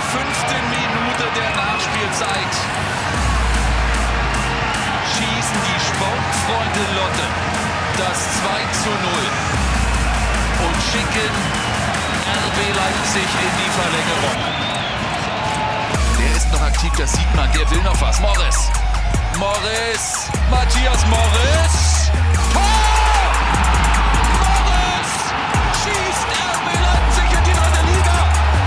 Minute der Nachspielzeit schießen die Sportfreunde Lotte das 2:0 und schicken RB Leipzig in die Verlängerung. Der ist noch aktiv, das sieht man, der will noch was. Morris, Matthias Morris, Tor! Morris schießt RB Leipzig in die 3. Liga.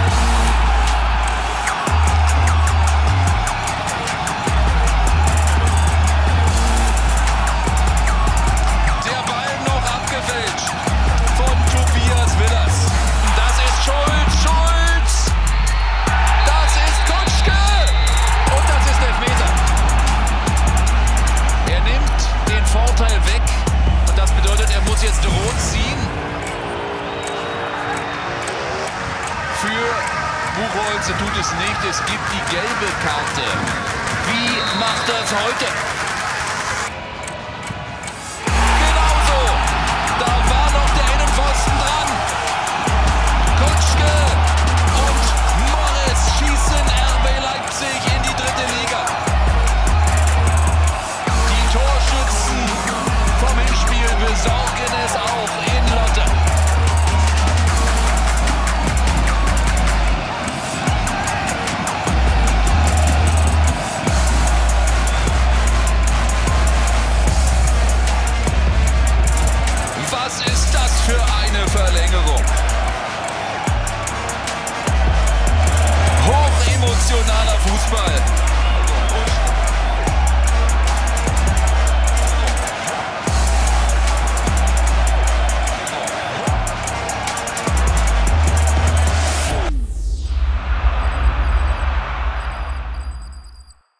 Der Ball noch abgefälscht von Tobias Willers. Das ist Schulz, das ist Kutschke und das ist Elfmeter. Er nimmt den Vorteil weg und das bedeutet, er muss jetzt rot ziehen. Für Buchholz tut es nicht, es gibt die gelbe Karte. Wie macht er es heute? Genauso, da war noch der Innenpfosten dran. Kutschke und Morris schießen RB Leipzig in die 3. Liga. Die Torschützen vom Hinspiel besorgen es auch in Lotte. Was ist das für eine Verlängerung? Hochemotionaler Fußball.